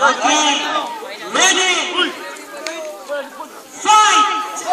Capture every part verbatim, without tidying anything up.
Okay. Ready. Fight.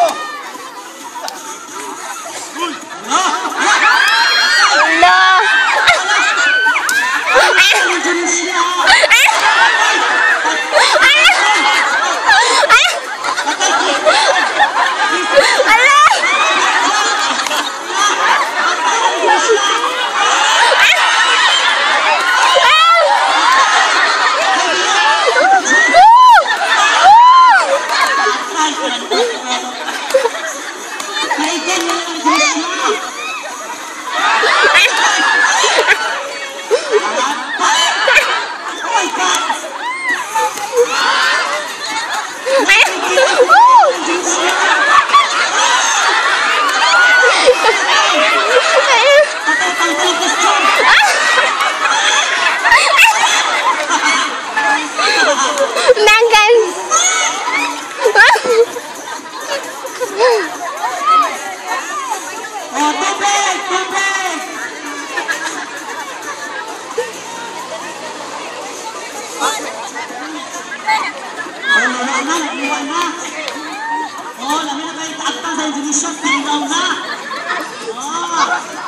Oh, lamin na kayo taktang sa Indonesia, tinggaw na. Oh.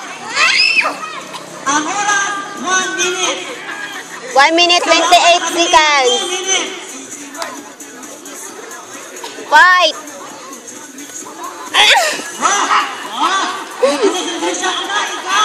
Ang oras, one minute. one minute, twenty-eight seconds. Fight! Ah! Ah! Indonesia, ana, ika!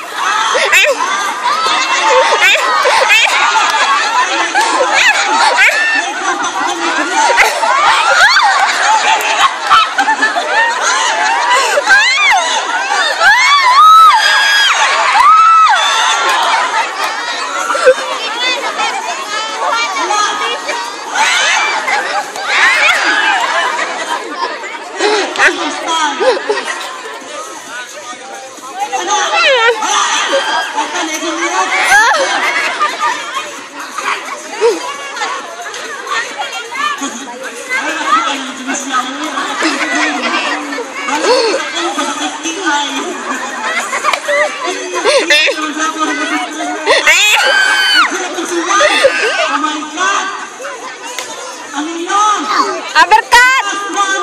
Uppercut!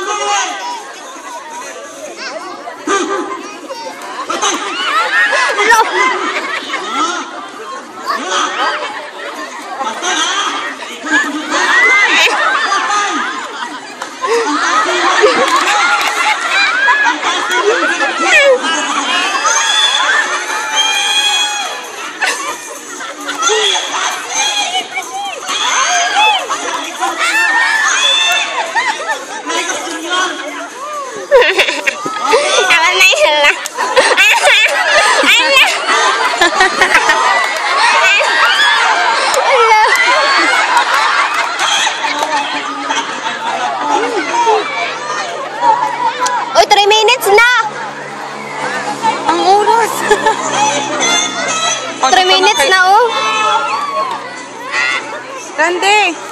Uy, three minutes na! Ang oras! three minutes na, oh! Grande!